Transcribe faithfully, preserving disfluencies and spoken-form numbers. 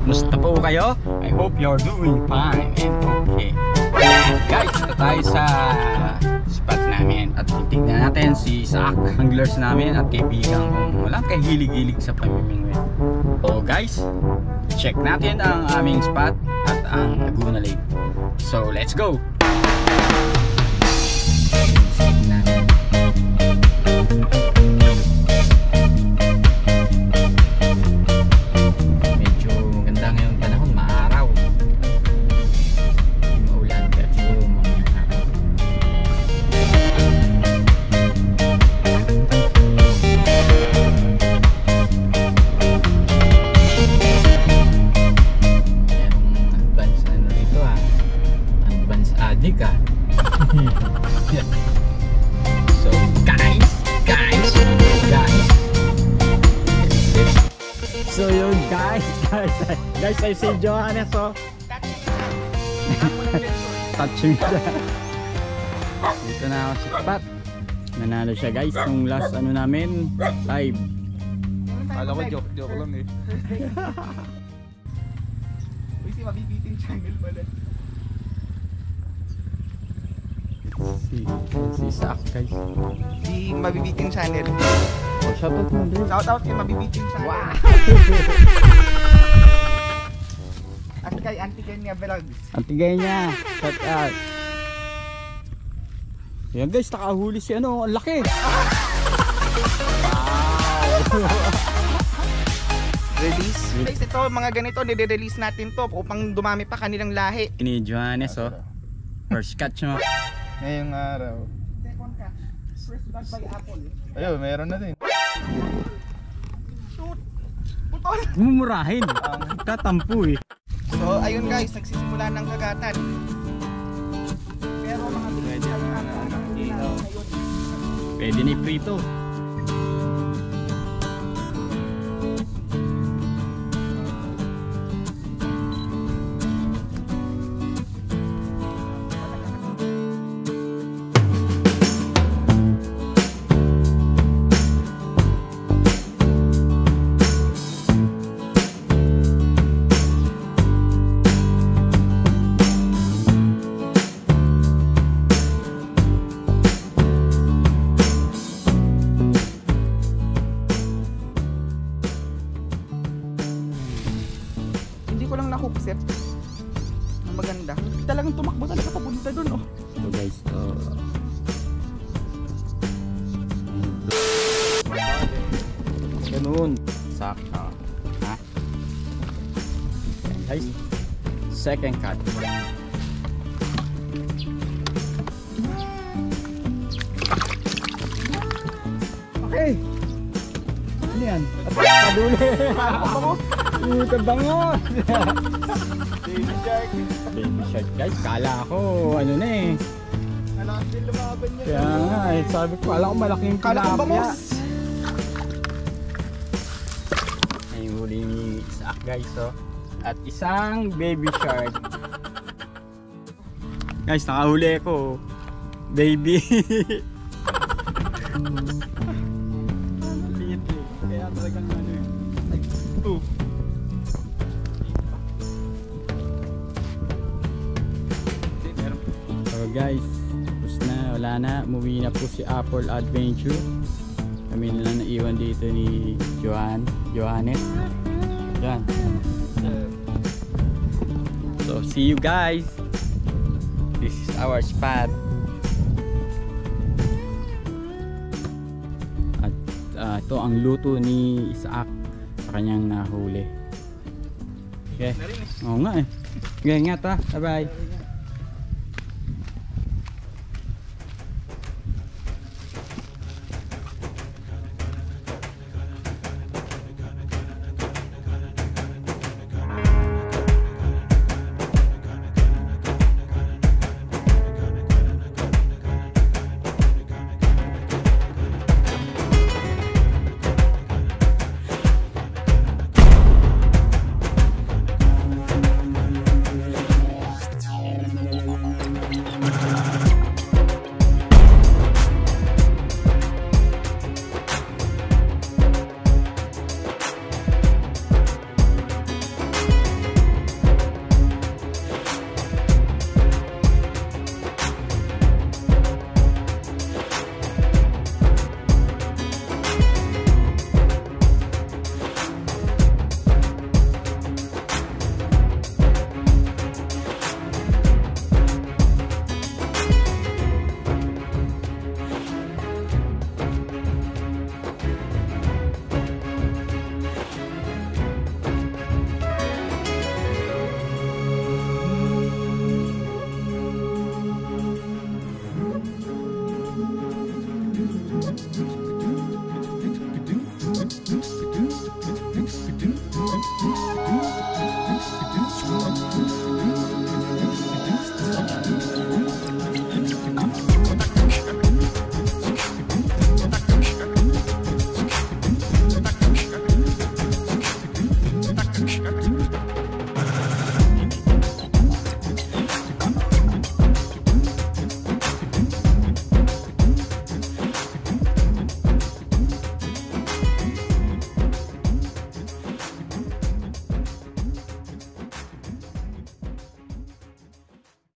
Musta po kayo? I hope you're doing fine and okay. Ayan guys, ito tayo sa spot namin at titignan natin si Isaac, anglers namin at kaibigan kung walang kahilig-hilig sa pamimingwit. So guys, check natin ang aming spot at ang Laguna Lake. So let's go! So guys, guys, guys. So yun guys, guys, guys ay si Johannes oh. Touching siya. Dito na ako si Pat. Nanalo siya guys nung last ano namin live. Kala ko joke, joke lang eh. Uy, si mabibiting channel pala. Si, si Isaac guys. Si mabibiting channel. Oh, shoutout mo din. Shoutout kay mabibiting channel. Wow! At kay Auntie Kenya Vlogs. Antigay niya. Shout out. Yan guys, nakahuli si ano, ang laki. Wow! Release. Guys, ito mga ganito, nire-release natin to upang dumami pa kanilang lahi. Ini Johannes oh. First catch mo. Ngayong araw. Second catch. First blood by Apol. Ayun, meron na din. Shoot! Putol! Mumurahin. Tatampu eh. So, ayun guys, nagsisimula ng kagatan. Pero mga Pwede na ngayon. Pwede na iprito. Hookset na maganda. Talagang tumakbo talaga papunta doon oh. So guys, to ganun. Sakto. Ha? Yan guys. Second cut. Okay. Ano yan? Paduli. Ito bangon. Baby shark. Baby shark guys. Kala ko ano na eh. Malakas din lumaban niya. Kaya nga eh. Sabi ko, kala ko malaking Kala ko tilapia. bangus. Ay huli ni Isaac guys oh. At isang baby shark. Guys, nakahuli ko. Baby. Liit eh. Kaya talagang ano eh. Like, two. So guys, tapos na, wala na. Umuwi na po si Apol Adventure. Kami na lang naiwan dito ni Johan, Johannes. Yan. So see you guys. This is our spot. At uh, ito ang luto ni Isaac sa kanyang nahuli. Okay. Oo nga eh. Okay, ingat ha. Bye bye.